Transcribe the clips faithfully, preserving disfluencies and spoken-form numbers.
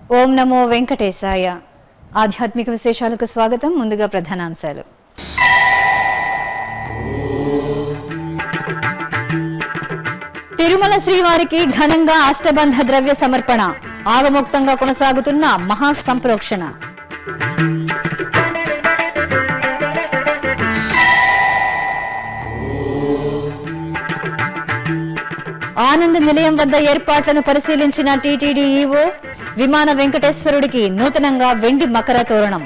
ఓం నమో వెంకటేశాయ. ఆధ్యాత్మిక విశేషాలకు స్వాగతం. ముందుగా ప్రధానాంశాలు. తిరుమల శ్రీవారికి ఘనంగా అష్టబంధ ద్రవ్య సమర్పణ. ఆగమోక్తంగా కొనసాగుతున్న మహా సంప్రోక్షణ. ఆనంద నిలయం వద్ద ఏర్పాట్లను పరిశీలించిన టీటీడీ ఈవో. విమాన వెంకటేశ్వరుడికి నూతనంగా వెండి మకర తోరణం.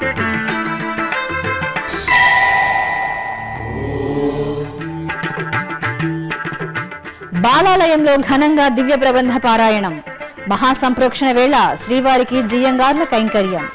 బాలాలయంలో ఘనంగా దివ్య ప్రబంధ పారాయణం. మహాసంప్రోక్షణ వేళ శ్రీవారికి జియ్యంగార్ల కైంకర్యం.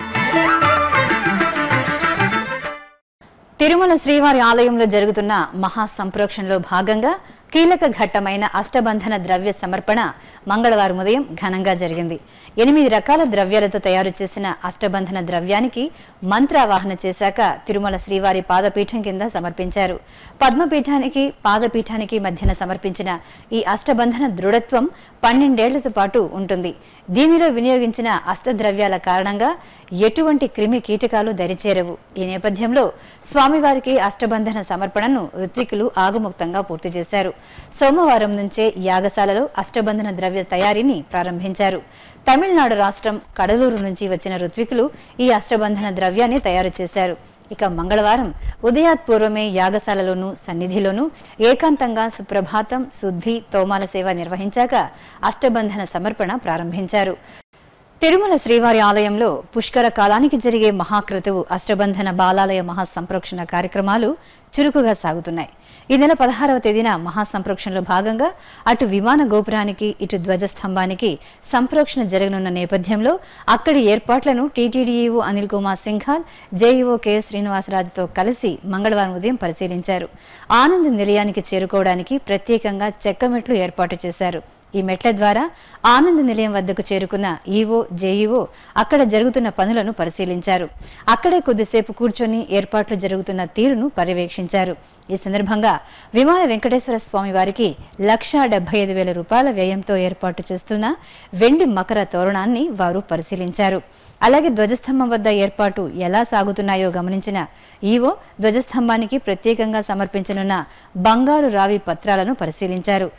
తిరుమల శ్రీవారి ఆలయంలో జరుగుతున్న మహాసంప్రోక్షణలో భాగంగా కీలక ఘట్టమైన అష్టబంధన ద్రవ్య సమర్పణ మంగళవారం ఉదయం ఘనంగా జరిగింది. ఎనిమిది రకాల ద్రవ్యాలతో తయారు చేసిన అష్టబంధన ద్రవ్యానికి మంత్రావాహన చేశాక తిరుమల శ్రీవారి పాదపీఠం కింద సమర్పించారు. పద్మపీఠానికి పాదపీఠానికి మధ్యన సమర్పించిన ఈ అష్టబంధన దృఢత్వం పన్నెండేళ్లతో పాటు ఉంటుంది. దీనిలో వినియోగించిన అష్టద్రవ్యాల కారణంగా ఎటువంటి క్రిమి కీటకాలు దరిచేరవు. ఈ నేపథ్యంలో స్వామివారికి అష్టబంధన సమర్పణను ఋత్వికులు ఆగముక్తంగా పూర్తి చేశారు. సోమవారం నుంచే యాగశాలలో అష్టబంధన ద్రవ్య తయారీని ప్రారంభించారు. తమిళనాడు రాష్ట్రం కడలూరు నుంచి వచ్చిన ఋత్వికులు ఈ అష్టబంధన ద్రవ్యాన్ని తయారు చేశారు. ఇక మంగళవారం ఉదయాత్పూర్వమే యాగశాలలోనూ సన్నిధిలోనూ ఏకాంతంగా సుప్రభాతం, శుద్ధి, తోమాల సేవ నిర్వహించాక అష్టబంధన సమర్పణ ప్రారంభించారు. తిరుమల శ్రీవారి ఆలయంలో పుష్కర కాలానికి జరిగే మహాక్రతువు అష్టబంధన బాలాలయ మహాసంప్రోక్షణ కార్యక్రమాలు చురుకుగా సాగుతున్నాయి. ఈ నెల పదహారవ తేదీన మహాసంప్రోక్షణలో భాగంగా అటు విమాన గోపురానికి ఇటు ధ్వజస్తంభానికి సంప్రోక్షణ జరగనున్న నేపథ్యంలో అక్కడి ఏర్పాట్లను TTD EO Anil Kumar Singhal, JEO KS శ్రీనివాసరాజుతో కలిసి మంగళవారం ఉదయం పరిశీలించారు. ఆనంద నిలయానికి చేరుకోవడానికి ప్రత్యేకంగా చెక్కమెట్లు ఏర్పాటు చేశారు. ఈ మెట్ల ద్వారా ఆనంద నిలయం వద్దకు చేరుకున్న ఈవో, జేఈఓ అక్కడ జరుగుతున్న పనులను పరిశీలించారు. అక్కడే కొద్దిసేపు కూర్చొని ఏర్పాట్లు జరుగుతున్న తీరును పర్యవేక్షించారు. ఈ సందర్భంగా విమాన వెంకటేశ్వర స్వామి వారికి లక్షా డెబ్బై ఐదు వేల రూపాయల వ్యయంతో ఏర్పాటు చేస్తున్న వెండి మకర తోరణాన్ని వారు పరిశీలించారు. అలాగే ధ్వజస్తంభం వద్ద ఏర్పాటు ఎలా సాగుతున్నాయో గమనించిన ఈవో ధ్వజస్తంభానికి ప్రత్యేకంగా సమర్పించనున్న బంగారు రావి పత్రాలను పరిశీలించారు.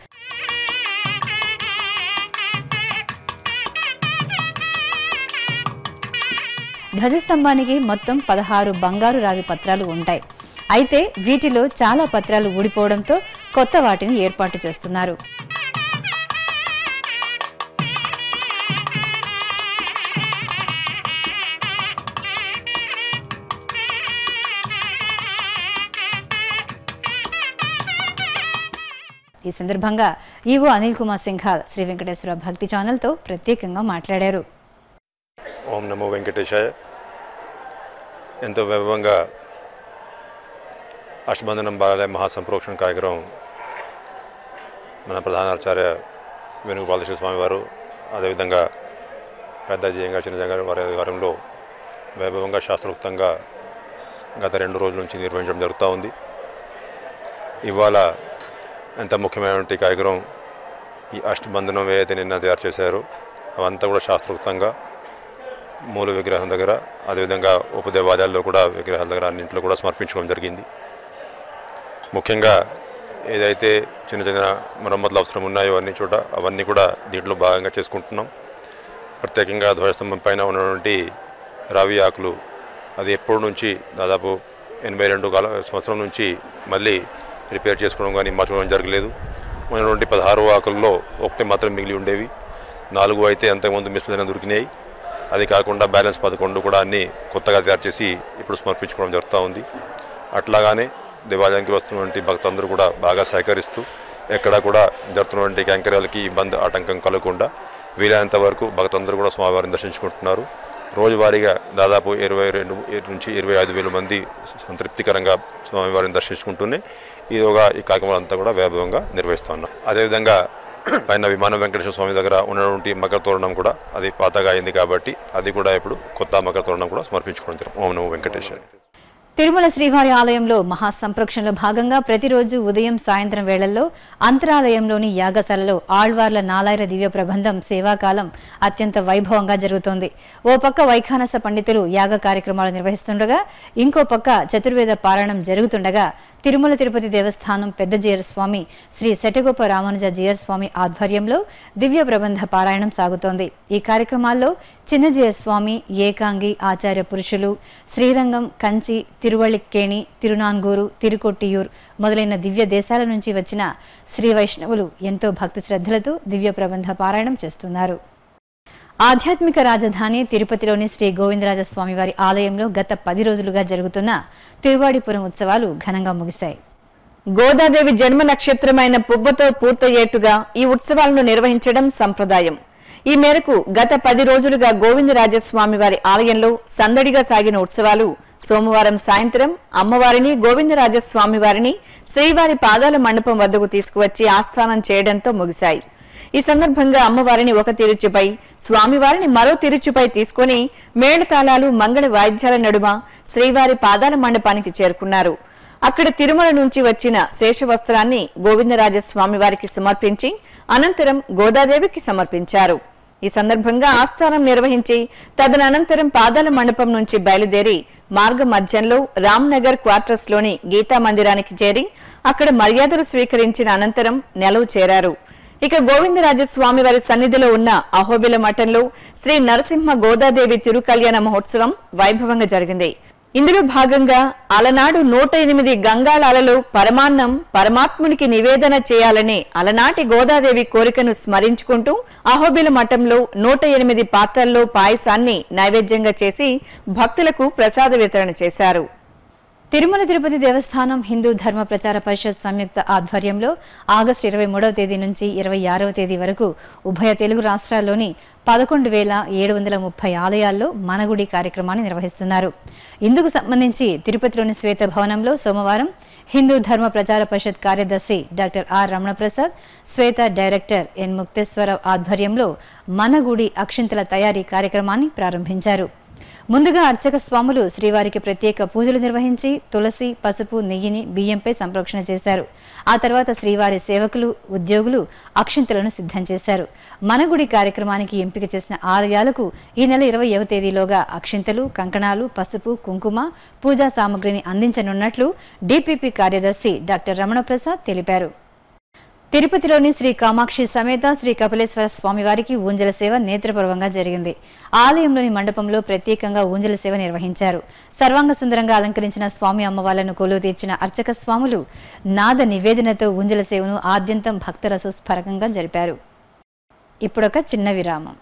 ధ్వజస్తంభానికి మొత్తం పదహారు బంగారు రావి పత్రాలు ఉంటాయి. అయితే వీటిలో చాలా పత్రాలు ఊడిపోవడంతో కొత్త వాటిని ఏర్పాటు చేస్తున్నారు. ఈ సందర్భంగా ఈవో అనిల్ కుమార్ సింఘాల్ శ్రీ వెంకటేశ్వర భక్తి ఛానల్తో ప్రత్యేకంగా మాట్లాడారు. ఓం నమో వెంకటేశాయ. ఎంతో వైభవంగా అష్టబంధనం బాలాలయ మహాసంప్రోక్షణ కార్యక్రమం మన ప్రధానాచార్య వేణుగోపాల స్వామి వారు, అదేవిధంగా పెద్ద జయంగా చిన్న జయంగా వారి ఆధ్వర్యంలో వైభవంగా శాస్త్రోక్తంగా గత రెండు రోజుల నుంచి నిర్వహించడం జరుగుతూ ఉంది. ఇవాళ ఎంత ముఖ్యమైనటువంటి కార్యక్రమం ఈ అష్టబంధనం ఏదైతే నిన్న తయారు చేశారో అవంతా కూడా శాస్త్రోక్తంగా మూల విగ్రహం దగ్గర, అదేవిధంగా ఉపదేవాలయాల్లో కూడా విగ్రహాల దగ్గర అన్నింటిలో కూడా సమర్పించుకోవడం జరిగింది. ముఖ్యంగా ఏదైతే చిన్న చిన్న మరమ్మతులు అవసరం ఉన్నాయో అన్ని చోట అవన్నీ కూడా దీంట్లో భాగంగా చేసుకుంటున్నాం. ప్రత్యేకంగా ధ్వజస్తంభం పైన ఉన్నటువంటి రావి ఆకులు అది ఎప్పటి నుంచి దాదాపు ఎనభై రెండు కాల సంవత్సరం నుంచి మళ్ళీ రిపేర్ చేసుకోవడం కానీ మార్చుకోవడం జరగలేదు. ఉన్నటువంటి పదహారు ఆకుల్లో ఒకటి మాత్రం మిగిలి ఉండేవి, నాలుగు అయితే అంతకుముందు మిస్పైన దొరికినాయి. అది కాకుండా బ్యాలెన్స్ పదకొండు కూడా అన్నీ కొత్తగా తయారు చేసి ఇప్పుడు సమర్పించుకోవడం జరుగుతూ ఉంది. అట్లాగానే దేవాలయానికి వస్తున్నటువంటి భక్తులందరూ కూడా బాగా సహకరిస్తూ ఎక్కడ కూడా జరుగుతున్నటువంటి కైంకర్యాలకి ఇబ్బంది ఆటంకం కలగకుండా వీలైనంత వరకు భక్తులందరూ కూడా స్వామివారిని దర్శించుకుంటున్నారు. రోజువారీగా దాదాపు ఇరవై రెండు నుంచి ఇరవై ఐదు వేల మంది సంతృప్తికరంగా స్వామివారిని దర్శించుకుంటూనే ఈరోగా ఈ కార్యక్రమం అంతా కూడా వైభవంగా నిర్వహిస్తూ ఉన్నాం. అదేవిధంగా పైన విమాన వెంకటేశ్వర స్వామి దగ్గర ఉన్నటువంటి మకర తోరణం కూడా అది పాతగా అయింది కాబట్టి అది కూడా ఇప్పుడు కొత్త మకర తోరణం కూడా సమర్పించుకోవడం జరుగుతుంది. ఓం నమో వెంకటేశ్వర. తిరుమల శ్రీవారి ఆలయంలో మహాసంప్రోక్షణలో భాగంగా ప్రతిరోజు ఉదయం సాయంత్రం వేళల్లో అంతరాలయంలోని యాగశాలలో ఆళ్వార్ల నాలాయిర దివ్య ప్రబంధం సేవాకాలం అత్యంత వైభవంగా జరుగుతోంది. ఓ పక్క వైఖానస పండితులు యాగ కార్యక్రమాలు నిర్వహిస్తుండగా ఇంకో పక్క చతుర్వేద పారాయణం జరుగుతుండగా తిరుమల తిరుపతి దేవస్థానం పెద్ద జీయర్ స్వామి శ్రీ శటగోప రామానుజ జీయర్ స్వామి ఆధ్వర్యంలో దివ్య ప్రబంధ పారాయణం సాగుతోంది. ఈ కార్యక్రమాల్లో చిన్న జీయర్ స్వామి, ఏకాంగి, ఆచార్య పురుషులు, శ్రీరంగం, కంచి, తిరువళిక్కేణి, తిరునాన్గూరు, తిరుకొట్టియూర్ మొదలైన దివ్య దేశాల నుంచి వచ్చిన శ్రీ వైష్ణవులు ఎంతో భక్తి శ్రద్ధలతో దివ్య ప్రబంధ పారాయణం చేస్తున్నారు. ఆధ్యాత్మిక రాజధాని తిరుపతిలోని శ్రీ గోవిందరాజస్వామి వారి ఆలయంలో గత పది రోజులుగా జరుగుతున్న తిరువాడిపురం ఉత్సవాలు ఘనంగా ముగిశాయి. గోదాదేవి జన్మ నక్షత్రమైన పుబ్బతో పూర్తయ్యేట్టుగా ఈ ఉత్సవాలను నిర్వహించడం సంప్రదాయం. ఈ మేరకు గత పది రోజులుగా గోవిందరాజస్వామి వారి ఆలయంలో సందడిగా సాగిన ఉత్సవాలు సోమవారం సాయంత్రం అమ్మవారిని గోవిందరాజస్వామి వారిని శ్రీవారి పాదాల మండపం వద్దకు తీసుకువచ్చి ఆస్థానం చేయడంతో ముగిశాయి. ఈ సందర్భంగా అమ్మవారిని ఒక తిరుచుపై, స్వామివారిని మరో తిరుచుపై తీసుకుని మేళతాళాలు, మంగళ వాయిద్యాల నడుమ శ్రీవారి పాదాల మండపానికి చేరుకున్నారు. అక్కడ తిరుమల నుంచి వచ్చిన శేషవస్త్రాన్ని గోవిందరాజస్వామి వారికి సమర్పించి అనంతరం గోదాదేవికి సమర్పించారు. ఈ సందర్భంగా ఆస్థానం నిర్వహించి తదనంతరం పాదాల మండపం నుంచి బయలుదేరి మార్గ మధ్యంలో రామ్నగర్ క్వార్టర్స్ లోని గీతా మందిరానికి చేరి అక్కడ మర్యాదలు స్వీకరించిన అనంతరం నెలవు చేరారు. ఇక గోవిందరాజస్వామి వారి సన్నిధిలో ఉన్న అహోబిల మఠంలో శ్రీ నరసింహ గోదాదేవి తిరుకల్యాణ మహోత్సవం వైభవంగా జరిగింది. ఇందులో భాగంగా అలనాడు నూట ఎనిమిది గంగాళాలలో పరమాన్నం పరమాత్మునికి నివేదన చేయాలనే అలనాటి గోదాదేవి కోరికను స్మరించుకుంటూ అహోబిల మఠంలో నూట ఎనిమిది పాత్రల్లో పాయసాన్ని నైవేద్యంగా చేసి భక్తులకు ప్రసాద వితరణ చేశారు. తిరుమల తిరుపతి దేవస్థానం హిందూ ధర్మ ప్రచార పరిషత్ సంయుక్త ఆధ్వర్యంలో ఆగస్టు ఇరవై మూడవ తేదీ నుంచి ఇరవై ఆరవ తేదీ వరకు ఉభయ తెలుగు రాష్ట్రాల్లోని పదకొండు వేల ఏడు వందల ముప్పై ఆలయాల్లో మనగుడి కార్యక్రమాన్ని నిర్వహిస్తున్నారు. ఇందుకు సంబంధించి తిరుపతిలోని శ్వేత భవనంలో సోమవారం హిందూ ధర్మ ప్రచార పరిషత్ కార్యదర్శి doctor R Ramanaprasad, Swetha director N Muktheswara ఆధ్వర్యంలో మనగుడి అక్షింతల తయారీ కార్యక్రమాన్ని ప్రారంభించారు. ముందుగా అర్చక స్వాములు శ్రీవారికి ప్రత్యేక పూజలు నిర్వహించి తులసి, పసుపు, నెయ్యిని బియ్యంపై సంప్రోక్షణ చేశారు. ఆ తర్వాత శ్రీవారి సేవకులు, ఉద్యోగులు అక్షింతలను సిద్ధం చేశారు. మనగుడి కార్యక్రమానికి ఎంపిక చేసిన ఆలయాలకు ఈ నెల ఇరవైవ తేదీలోగా అక్షింతలు, కంకణాలు, పసుపు, కుంకుమ, పూజా సామగ్రిని అందించనున్నట్లు డిపిపి కార్యదర్శి డాక్టర్ రమణప్రసాద్ తెలిపారు. తిరుపతిలోని శ్రీ కామాక్షి సమేత శ్రీ కపిలేశ్వర స్వామివారికి ఊంజల సేవ నేత్రపూర్వంగా జరిగింది. ఆలయంలోని మండపంలో ప్రత్యేకంగా ఊంజల సేవ నిర్వహించారు. సర్వాంగ సుందరంగా అలంకరించిన స్వామి అమ్మవార్లను కొలువు తీర్చిన అర్చక స్వాములు నాద నివేదనతో ఊంజల సేవను ఆద్యంతం భక్తుల సుస్పరకంగా జరిపారు. ఇప్పుడొక చిన్న విరామం.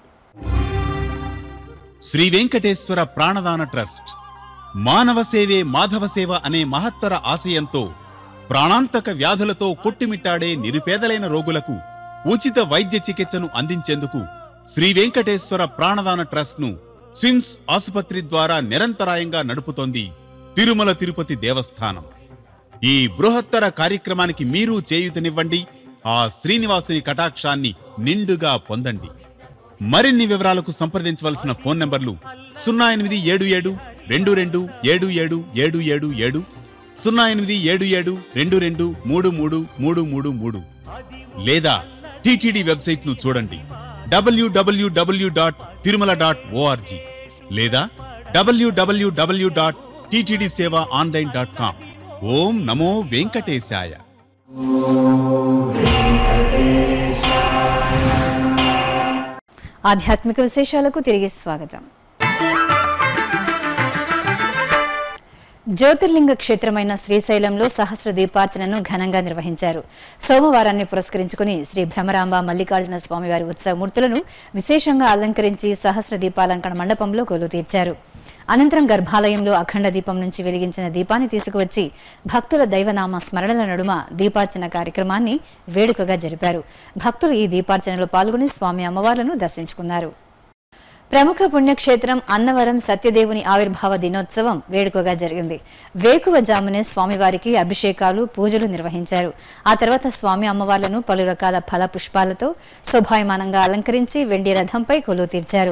శ్రీ వెంకటేశ్వర ప్రాణదాన ట్రస్ట్ మానవ సేవే మాధవ సేవ అనే మహత్తర ఆశయంతో ప్రాణాంతక వ్యాధులతో కొట్టుమిట్టాడే నిరుపేదలైన రోగులకు ఉచిత వైద్య చికిత్సను అందించేందుకు శ్రీ వెంకటేశ్వర ప్రాణదాన ట్రస్ట్ ను స్విమ్స్ ఆసుపత్రి ద్వారా నిరంతరాయంగా నడుపుతోంది తిరుమల తిరుపతి దేవస్థానం. ఈ బృహత్తర కార్యక్రమానికి మీరు చేయూతనివ్వండి, ఆ శ్రీనివాసుని కటాక్షాన్ని నిండుగా పొందండి. మరిన్ని వివరాలకు సంప్రదించవలసిన ఫోన్ నంబర్లు సున్నా ఎనిమిది ఏడు ఏడు రెండు రెండు ఏడు ఏడు ఏడు ఏడు ఏడు సున్నా ఎనిమిది ఏడు ఏడు రెండు రెండు మూడు మూడు మూడు మూడు మూడు లేదా టిటిడి వెబ్సైట్ ను చూడండి డబ్ల్యూడబ్ల్యూడబ్ల్యూ డాట్ తిరుమల డాట్ ఓఆర్జీ లేదా డబ్ల్యూడబ్ల్యూడబ్ల్యూ dot TTD seva online dot com. ఓం నమో వెంకటేశాయ. ఆధ్యాత్మిక విశేషాలకు తిరిగి స్వాగతం. జ్యోతిర్లింగ క్షేత్రమైన శ్రీశైలంలో సహస్ర దీపార్చనను ఘనంగా నిర్వహించారు. సోమవారాన్ని పురస్కరించుకుని శ్రీ భ్రమరాంబ మల్లికార్జున స్వామివారి ఉత్సవమూర్తులను విశేషంగా అలంకరించి సహస్ర దీపాలంకరణ మండపంలో కొలువు తీర్చారు. అనంతరం గర్భాలయంలో అఖండ దీపం నుంచి వెలిగించిన దీపాన్ని తీసుకువచ్చి భక్తుల దైవనామ స్మరణల నడుమ దీపార్చన కార్యక్రమాన్ని వేడుకగా జరిపారు. భక్తులు ఈ దీపార్చనలో పాల్గొని స్వామి అమ్మవార్లను దర్శించుకున్నారు. ప్రముఖ పుణ్యక్షేత్రం అన్నవరం సత్యదేవుని ఆవిర్భావ దినోత్సవం వేడుకగా జరిగింది. వేకువజామునే స్వామివారికి అభిషేకాలు, పూజలు నిర్వహించారు. ఆ తర్వాత స్వామి అమ్మవార్లను పలు రకాల ఫల పుష్పాలతో శోభాయమానంగా అలంకరించి వెండి రథంపై కొలువు తీర్చారు.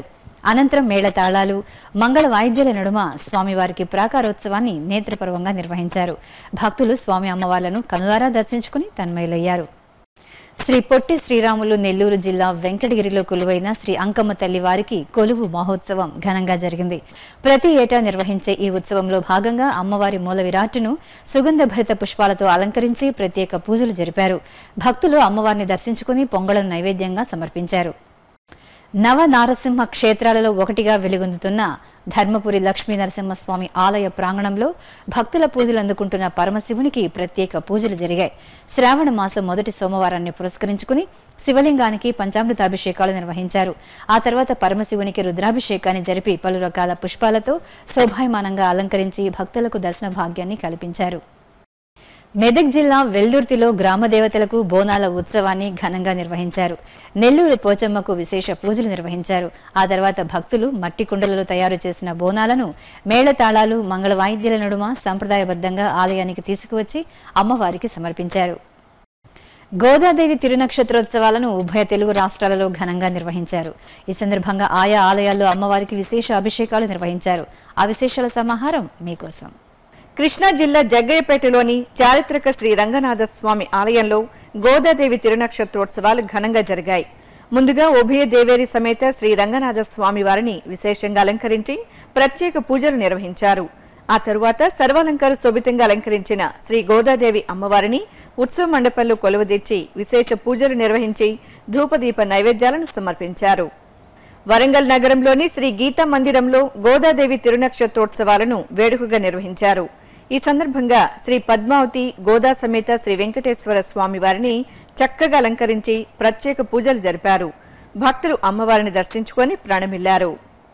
అనంతరం మేళతాళాలు మంగళ వాయిద్యాల నడుమ స్వామివారికి ప్రాకారోత్సవాన్ని నేత్రపర్వంగా నిర్వహించారు. భక్తులు స్వామి అమ్మవార్లను కనులారా దర్శించుకుని తన్మయులయ్యారు. శ్రీ పొట్టి శ్రీరాములు నెల్లూరు జిల్లా వెంకటగిరిలో కొలువైన శ్రీ అంకమ్మ తల్లి వారికి కొలువు మహోత్సవం ఘనంగా జరిగింది. ప్రతి ఏటా నిర్వహించే ఈ ఉత్సవంలో భాగంగా అమ్మవారి మూల విరాట్టును సుగంధ భరిత పుష్పాలతో అలంకరించి ప్రత్యేక పూజలు జరిపారు. భక్తులు అమ్మవారిని దర్శించుకుని పొంగళను నైవేద్యంగా సమర్పించారు. నవ నారసింహ క్షేత్రాలలో ఒకటిగా వెలుగొందుతున్న ధర్మపురి లక్ష్మీ నరసింహస్వామి ఆలయ ప్రాంగణంలో భక్తుల పూజలు అందుకుంటున్న పరమశివునికి ప్రత్యేక పూజలు జరిగాయి. శ్రావణ మాసం మొదటి సోమవారాన్ని పురస్కరించుకుని శివలింగానికి పంచామృతాభిషేకాలు నిర్వహించారు. ఆ తర్వాత పరమశివునికి రుద్రాభిషేకాన్ని జరిపి పలు రకాల పుష్పాలతో శోభాయమానంగా అలంకరించి భక్తులకు దర్శన భాగ్యాన్ని కల్పించారు. మెదక్ జిల్లా వెల్దుర్తిలో గ్రామ దేవతలకు బోనాల ఉత్సవాన్ని ఘనంగా నిర్వహించారు. నెల్లూరు పోచమ్మకు విశేష పూజలు నిర్వహించారు. ఆ తర్వాత భక్తులు మట్టి కుండలలో తయారు చేసిన బోనాలను మేళతాళాలు మంగళ వాయిద్యాల నడుమ సంప్రదాయబద్ధంగా ఆలయానికి తీసుకువచ్చి అమ్మవారికి సమర్పించారు. గోదాదేవి తిరునక్షత్రోత్సవాలను ఉభయ తెలుగు రాష్ట్రాలలో ఘనంగా నిర్వహించారు. ఈ సందర్భంగా ఆయా ఆలయాల్లో అమ్మవారికి విశేష అభిషేకాలు నిర్వహించారు. ఆ విశేషాల సమాహారం మీకోసం. కృష్ణా జిల్లా జగ్గయ్యపేటలోని చారిత్రక శ్రీ రంగనాథ స్వామి ఆలయంలో గోదాదేవి తిరునక్షత్రోత్సవాలు ఘనంగా జరిగాయి. ముందుగా ఉభయ దేవేరి సమేత శ్రీ రంగనాథ స్వామి వారిని విశేషంగా అలంకరించి ప్రత్యేక పూజలు నిర్వహించారు. ఆ తరువాత సర్వాలంకార శోభితంగా అలంకరించిన శ్రీ గోదాదేవి అమ్మవారిని ఉత్సవ మండపంలో కొలువుదీర్చి విశేష పూజలు నిర్వహించి ధూపదీప నైవేద్యాలను సమర్పించారు. వరంగల్ నగరంలోని శ్రీ గీతా మందిరంలో గోదాదేవి తిరునక్షత్రోత్సవాలను వేడుకగా నిర్వహించారు. ఈ సందర్భంగా శ్రీ పద్మావతి గోదా సమేత శ్రీ వెంకటేశ్వర స్వామి వారిని చక్కగా అలంకరించి ప్రత్యేక పూజలు జరిపారు. భక్తులు అమ్మవారిని దర్శించుకొని ప్రాణమిల్లారు.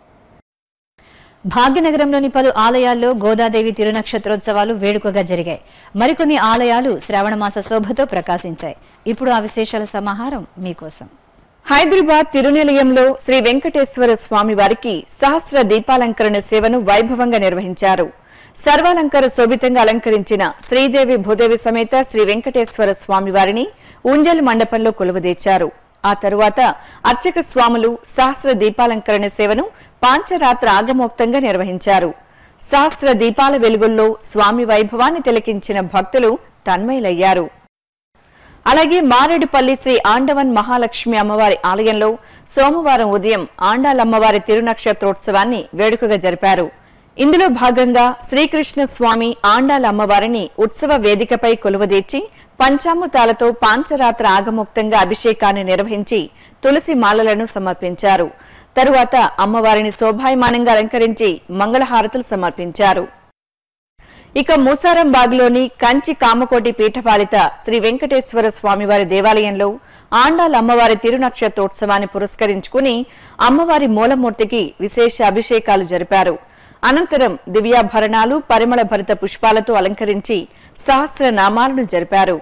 భాగ్యనగరంలోని పలు ఆలయాల్లో గోదాదేవి తిరునక్షత్రోత్సవాలు వేడుకగా జరిగాయి. మరికొన్ని ఆలయాలు శ్రావణమాస శోభతో ప్రకాశించాయి. ఇప్పుడు ఆ విశేషాల సమాహారం మీకోసం. హైదరాబాద్ తిరునిలయంలో శ్రీ వెంకటేశ్వర స్వామి వారికి సహస్ర దీపాలంకరణ సేవను వైభవంగా నిర్వహించారు. సర్వాలంకార శోభితంగా అలంకరించిన శ్రీదేవి భూదేవి సమేత శ్రీ వెంకటేశ్వర స్వామి వారిని ఉంజల్ మండపంలో కొలువుదీర్చారు. ఆ తరువాత అర్చక స్వాములు సహస్ర దీపాలంకరణ సేవను పాంచరాత్ర ఆగమోక్తంగా నిర్వహించారు. సహస్ర దీపాల వెలుగుల్లో స్వామి వైభవాన్ని తిలకించిన భక్తులు తన్మయులయ్యారు. అలాగే మారేడుపల్లి శ్రీ ఆండవన్ మహాలక్ష్మి అమ్మవారి ఆలయంలో సోమవారం ఉదయం ఆండాలమ్మవారి తిరునక్షత్రోత్సవాన్ని వేడుకగా జరిపారు. ఇందులో భాగంగా శ్రీకృష్ణ స్వామి ఆండాల అమ్మవారిని ఉత్సవ వేదికపై కొలువదీర్చి పంచామృతాలతో పాంచరాత్ర ఆగమోక్తంగా అభిషేకాన్ని నిర్వహించి తులసి మాలలను సమర్పించారు. తరువాత అమ్మవారిని శోభాయమానంగా అలంకరించి మంగళహారతులు సమర్పించారు. ఇక మూసారంబాగ్లోని కంచి కామకోటి పీఠపాలిత శ్రీ వెంకటేశ్వర స్వామివారి దేవాలయంలో ఆండాల అమ్మవారి తిరునక్షత్రోత్సవాన్ని పురస్కరించుకుని అమ్మవారి మూలమూర్తికి విశేష అభిషేకాలు జరిపారు. అనంతరం దివ్యాభరణాలు పరిమళ భరిత పుష్పాలతో అలంకరించి సహస్ర నామాలను జరిపారు.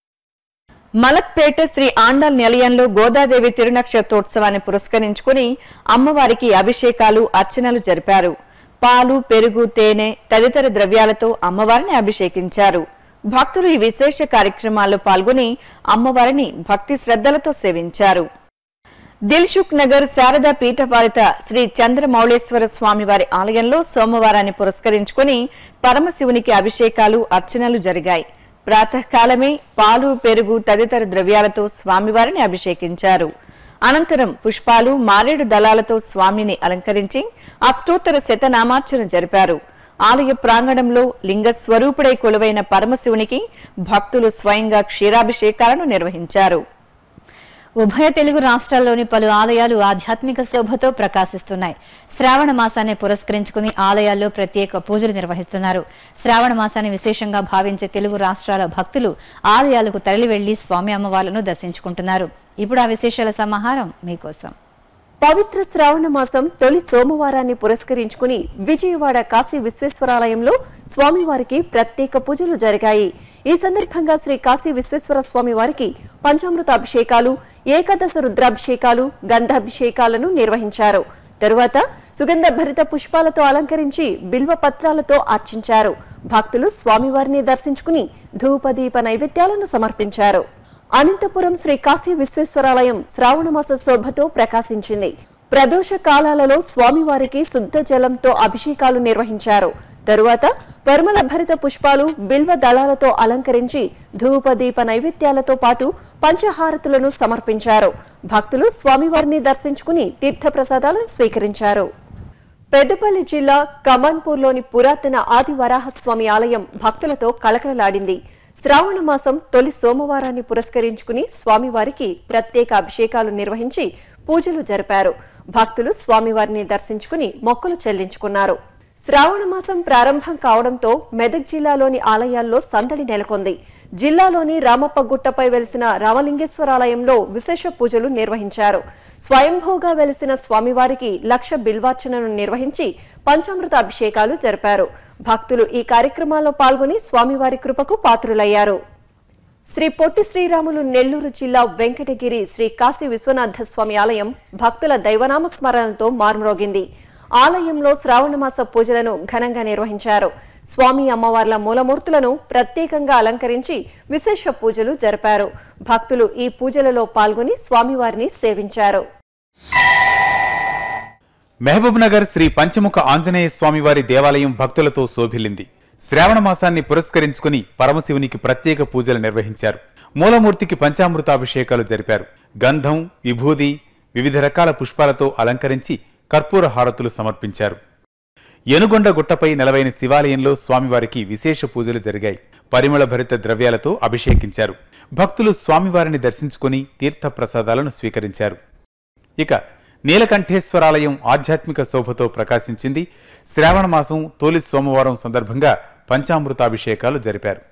మలక్పేట శ్రీ ఆండాల్ నిలయంలో గోదాదేవి తిరునక్షత్రోత్సవాన్ని పురస్కరించుకుని అమ్మవారికి అభిషేకాలు అర్చనలు జరిపారు. పాలు పెరుగు తేనె తదితర ద్రవ్యాలతో అమ్మవారిని అభిషేకించారు. భక్తులు ఈ విశేష కార్యక్రమాల్లో పాల్గొని అమ్మవారిని భక్తి శ్రద్ధలతో సేవించారు. దిల్సుఖ్ నగర్ శారదా పీఠపాలిత శ్రీ చంద్రమౌళేశ్వర స్వామివారి ఆలయంలో సోమవారాన్ని పురస్కరించుకుని పరమశివునికి అభిషేకాలు అర్చనలు జరిగాయి. ప్రాతకాలమే పాలు పెరుగు తదితర ద్రవ్యాలతో స్వామివారిని అభిషేకించారు. అనంతరం పుష్పాలు మారేడు దళాలతో స్వామిని అలంకరించి అష్టోత్తర శతనామార్చన జరిపారు. ఆలయ ప్రాంగణంలో లింగ స్వరూపుడై కొలువైన పరమశివునికి భక్తులు స్వయంగా క్షీరాభిషేకాలను నిర్వహించారు. ఉభయ తెలుగు రాష్ట్రాల్లోని పలు ఆలయాలు ఆధ్యాత్మిక శోభతో ప్రకాశిస్తున్నాయి. శ్రావణ మాసాన్ని పురస్కరించుకుని ఆలయాల్లో ప్రత్యేక పూజలు నిర్వహిస్తున్నారు. శ్రావణ మాసాన్ని విశేషంగా భావించే తెలుగు రాష్ట్రాల భక్తులు ఆలయాలకు తరలి వెళ్లి స్వామి అమ్మవార్లను దర్శించుకుంటున్నారు. ఇప్పుడు ఆ విశేషాల సమాహారం మీకోసం. పవిత్ర శ్రావణ మాసం తొలి సోమవారాన్ని పురస్కరించుకుని విజయవాడ కాశీ విశ్వేశ్వరాలయంలో స్వామివారికి ప్రత్యేక పూజలు జరిగాయి. ఈ సందర్భంగా శ్రీ కాశీ విశ్వేశ్వర స్వామి వారికి పంచామృత అభిషేకాలు, ఏకాదశ రుద్రాభిషేకాలు, గంధాభిషేకాలను నిర్వహించారు. తరువాత సుగంధ భరిత పుష్పాలతో అలంకరించి బిల్వ పత్రాలతో అర్చించారు. భక్తులు స్వామివారిని దర్శించుకుని ధూపదీప నైవేద్యాలను సమర్పించారు. అనంతపురం శ్రీ కాశీ విశ్వేశ్వరాలయం శ్రావణమాస శోభతో ప్రకాశించింది. ప్రదోష కాలాలలో స్వామివారికి శుద్ధ జలంతో అభిషేకాలు నిర్వహించారు. తరువాత పరిమళ భరిత పుష్పాలు, బిల్వ దళాలతో అలంకరించి ధూప దీప నైవేద్యాలతో పాటు పంచహారతులను సమర్పించారు. భక్తులు స్వామివారిని దర్శించుకుని తీర్థప్రసాదాలను స్వీకరించారు. పెద్దపల్లి జిల్లా కమాన్పూర్లోని పురాతన ఆది వరాహస్వామి ఆలయం భక్తులతో కళకళలాడింది. శ్రావణ మాసం తొలి సోమవారాన్ని పురస్కరించుకుని స్వామివారికి ప్రత్యేక అభిషేకాలు నిర్వహించి పూజలు జరిపారు. భక్తులు స్వామివారిని దర్శించుకుని మొక్కులు చెల్లించుకున్నారు. శ్రావణ మాసం ప్రారంభం కావడంతో మెదక్ జిల్లాలోని ఆలయాల్లో సందడి నెలకొంది. జిల్లాలోని రామప్పగుట్టపై వెలిసిన రామలింగేశ్వరాలయంలో విశేష పూజలు నిర్వహించారు. స్వయంభూగా వెలిసిన స్వామివారికి లక్ష బిల్వార్చనను నిర్వహించి పంచామృత అభిషేకాలు జరిపారు. భక్తులు ఈ కార్యక్రమాల్లో పాల్గొని స్వామివారి కృపకు పాత్రులయ్యారు. శ్రీ పొట్టి శ్రీరాములు నెల్లూరు జిల్లా వెంకటగిరి శ్రీ కాశీ విశ్వనాథ స్వామి ఆలయం భక్తుల దైవనామ స్మరణలతో మార్మోగింది. ఆలయంలో శ్రావణమాస పూజలను ఘనంగా నిర్వహించారు. స్వామి అమ్మవార్ల మూలమూర్తులను ప్రత్యేకంగా అలంకరించి విశేష పూజలు జరిపారు. భక్తులు ఈ పూజలలో పాల్గొని స్వామివారిని సేవించారు. మహబూబ్ నగర్ శ్రీ పంచముఖ ఆంజనేయ స్వామివారి దేవాలయం భక్తులతో శోభిల్లింది. శ్రావణ మాసాన్ని పురస్కరించుకుని పరమశివునికి ప్రత్యేక పూజలు నిర్వహించారు. మూలమూర్తికి పంచామృతాభిషేకాలు జరిపారు. గంధం, విభూది, వివిధ రకాల పుష్పాలతో అలంకరించి కర్పూర హారతులు సమర్పించారు. ఎనుగొండ గుట్టపై నెలవైన శివాలయంలో స్వామివారికి విశేష పూజలు జరిగాయి. పరిమళ భరిత ద్రవ్యాలతో అభిషేకించారు. భక్తులు స్వామివారిని దర్శించుకుని తీర్థ ప్రసాదాలను స్వీకరించారు. ఇక నీలకంఠేశ్వరాలయం ఆధ్యాత్మిక శోభతో ప్రకాశించింది. శ్రావణ మాసం తొలి సోమవారం సందర్భంగా పంచామృతాభిషేకాలు జరిపారు.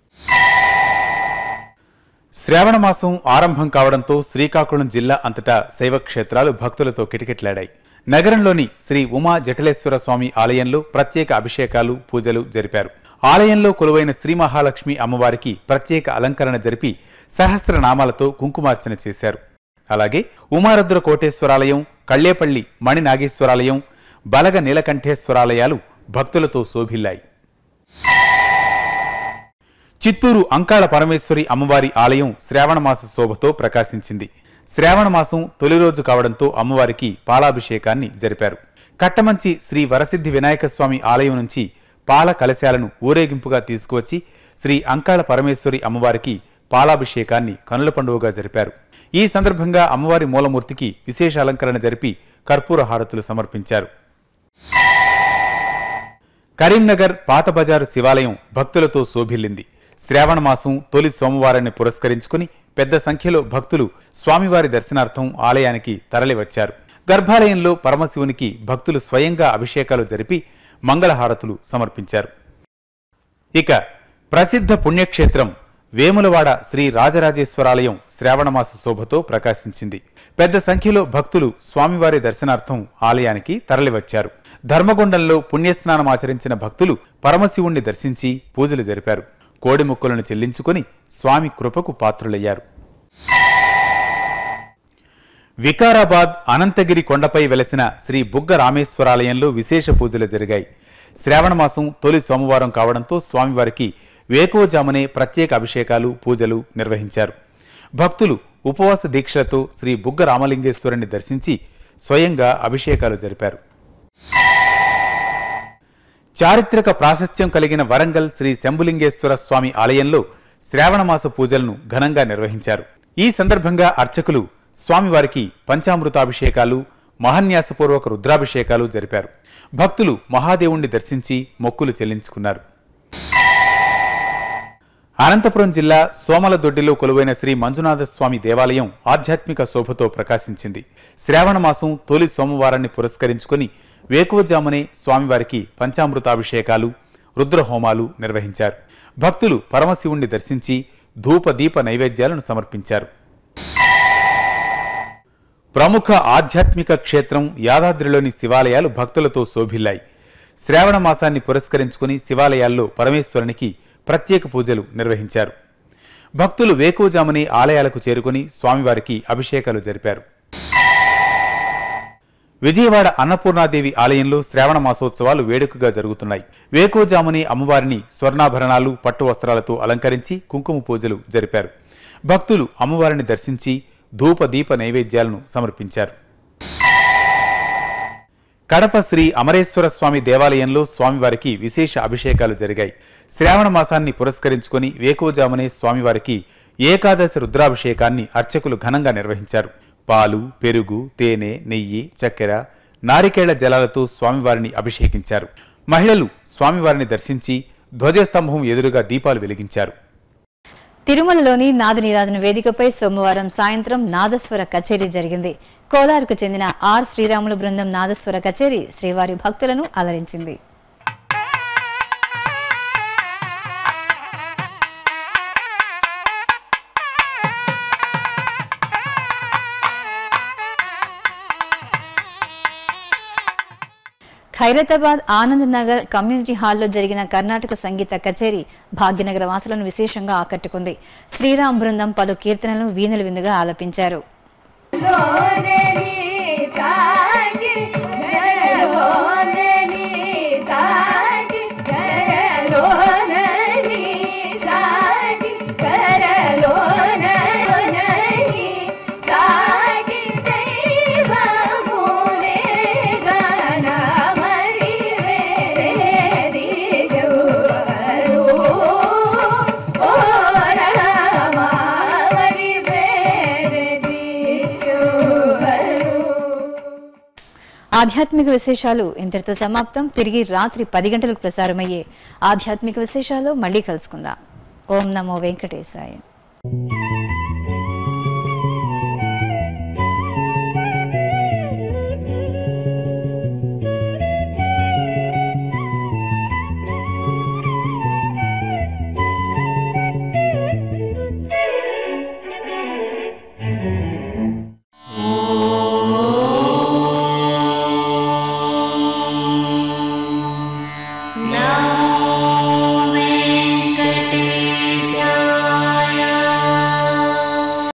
శ్రావణ మాసం ఆరంభం కావడంతో శ్రీకాకుళం జిల్లా అంతటా శైవక్షేత్రాలు భక్తులతో కిటకిటలాడాయి. నగరంలోని శ్రీ ఉమా జటలేశ్వర స్వామి ఆలయంలో ప్రత్యేక అభిషేకాలు, పూజలు జరిపారు. ఆలయంలో కొలువైన శ్రీ మహాలక్ష్మి అమ్మవారికి ప్రత్యేక అలంకరణ జరిపి సహస్రనామాలతో కుంకుమార్చన చేశారు. అలాగే ఉమారుద్ర కోటేశ్వరాలయం, కళ్లేపల్లి మణి నాగేశ్వరాలయం, బలగ నీలకంఠేశ్వరాలయాలు భక్తులతో శోభిల్లాయి. చిత్తూరు అంకాళ పరమేశ్వరి అమ్మవారి ఆలయం శ్రావణమాస శోభతో ప్రకాశించింది. శ్రావణమాసం తొలి రోజు కావడంతో అమ్మవారికి పాలాభిషేకాన్ని జరిపారు. కట్టమంచి శ్రీ వరసిద్ధి వినాయక స్వామి ఆలయం నుంచి పాల కలశాలను ఊరేగింపుగా తీసుకువచ్చి శ్రీ అంకాళ పరమేశ్వరి అమ్మవారికి పాలాభిషేకాన్ని కనుల పండుగగా జరిపారు. ఈ సందర్భంగా అమ్మవారి మూలమూర్తికి విశేష అలంకరణ జరిపి కర్పూర హారతులు సమర్పించారు. కరీంనగర్ పాత బజారు శివాలయం భక్తులతో శోభిల్లింది. శ్రావణ మాసం తొలి సోమవారాన్ని పురస్కరించుకుని పెద్ద సంఖ్యలో భక్తులు స్వామివారి దర్శనార్థం ఆలయానికి తరలివచ్చారు. గర్భాలయంలో పరమశివునికి భక్తులు స్వయంగా అభిషేకాలు జరిపి మంగళహారతులు సమర్పించారు. ఇక ప్రసిద్ధ పుణ్యక్షేత్రం వేములవాడ శ్రీ రాజరాజేశ్వరాలయం శ్రావణమాస శోభతో ప్రకాశించింది. పెద్ద సంఖ్యలో భక్తులు స్వామివారి దర్శనార్థం ఆలయానికి తరలివచ్చారు. ధర్మగుండంలో పుణ్యస్నానమాచరించిన భక్తులు పరమశివుణ్ణి దర్శించి పూజలు జరిపారు. కోడి మొక్కులను చెల్లించుకుని స్వామి కృపకు పాత్రులయ్యారు. వికారాబాద్ అనంతగిరి కొండపై వెలసిన శ్రీ బుగ్గ రామేశ్వరాలయంలో విశేష పూజలు జరిగాయి. శ్రావణమాసం తొలి సోమవారం కావడంతో స్వామివారికి వేకోజామునే ప్రత్యేక అభిషేకాలు, పూజలు నిర్వహించారు. భక్తులు ఉపవాస దీక్షలతో శ్రీ బుగ్గ రామలింగేశ్వరుని దర్శించి స్వయంగా అభిషేకాలు జరిపారు. చారిత్రక ప్రాశస్త్యం కలిగిన వరంగల్ శ్రీ శంభులింగేశ్వర స్వామి ఆలయంలో శ్రావణమాస పూజలను ఘనంగా నిర్వహించారు. ఈ సందర్భంగా అర్చకులు స్వామివారికి పంచామృతాభిషేకాలు, మహాన్యాసపూర్వక రుద్రాభిషేకాలు జరిపారు. భక్తులు మహాదేవుణ్ణి దర్శించి మొక్కులు చెల్లించుకున్నారు. అనంతపురం జిల్లా సోమలదొడ్డిలో కొలువైన శ్రీ మంజునాథ స్వామి దేవాలయం ఆధ్యాత్మిక శోభతో ప్రకాశించింది. శ్రావణమాసం తొలి సోమవారాన్ని పురస్కరించుకుని వేకువజామునే స్వామివారికి పంచామృతాభిషేకాలు, రుద్రహోమాలు నిర్వహించారు. భక్తులు పరమశివుణ్ణి దర్శించి ధూప దీప నైవేద్యాలను సమర్పించారు. ప్రముఖ ఆధ్యాత్మిక క్షేత్రం యాదాద్రిలోని శివాలయాలు భక్తులతో శోభిల్లాయి. శ్రావణ మాసాన్ని పురస్కరించుకుని శివాలయాల్లో పరమేశ్వరునికి ప్రత్యేక పూజలు నిర్వహించారు. భక్తులు వేకువజామునే ఆలయాలకు చేరుకుని స్వామివారికి అభిషేకాలు జరిపారు. విజయవాడ అన్నపూర్ణాదేవి ఆలయంలో శ్రావణ మాసోత్సవాలు వేడుకగా జరుగుతున్నాయి. వేకువజామునే అమ్మవారిని స్వర్ణాభరణాలు, పట్టు వస్త్రాలతో అలంకరించి కుంకుమ పూజలు జరిపారు. భక్తులు అమ్మవారిని దర్శించి ధూప దీప నైవేద్యాలను సమర్పించారు. కడప శ్రీ అమరేశ్వర స్వామి దేవాలయంలో స్వామివారికి విశేష అభిషేకాలు జరిగాయి. శ్రావణ మాసాన్ని పురస్కరించుకుని వేకువజామునే స్వామివారికి ఏకాదశి రుద్రాభిషేకాన్ని అర్చకులు ఘనంగా నిర్వహించారు. పాలు, పెరుగు, తేనె, నెయ్యి, చక్కెర, నారికేళ్ల జలాలతో స్వామివారిని అభిషేకించారు. మహిళలు స్వామివారిని దర్శించి ధ్వజస్తంభం ఎదురుగా దీపాలు వెలిగించారు. తిరుమలలోని నాదనీరాజన వేదికపై సోమవారం సాయంత్రం నాదస్వర కచేరీ జరిగింది. కోలారుకు చెందిన ఆర్ శ్రీరాములు బృందం నాదస్వర కచేరీ శ్రీవారి భక్తులను అలరించింది. ఖైరతాబాద్ ఆనంద్ నగర్ కమ్యూనిటీ హాల్లో జరిగిన కర్ణాటక సంగీత కచేరీ భాగ్యనగర వాసులను విశేషంగా ఆకట్టుకుంది. శ్రీరామ్ బృందం పలు కీర్తనలను వీణుల విందుగా ఆలపించారు. ఆధ్యాత్మిక విశేషాలు ఇంతటితో సమాప్తం. తిరిగి రాత్రి పది గంటలకు ప్రసారమయ్యే ఆధ్యాత్మిక విశేషాలు మళ్ళీ కలుసుకుందాం. ఓం నమో వెంకటేశాయ.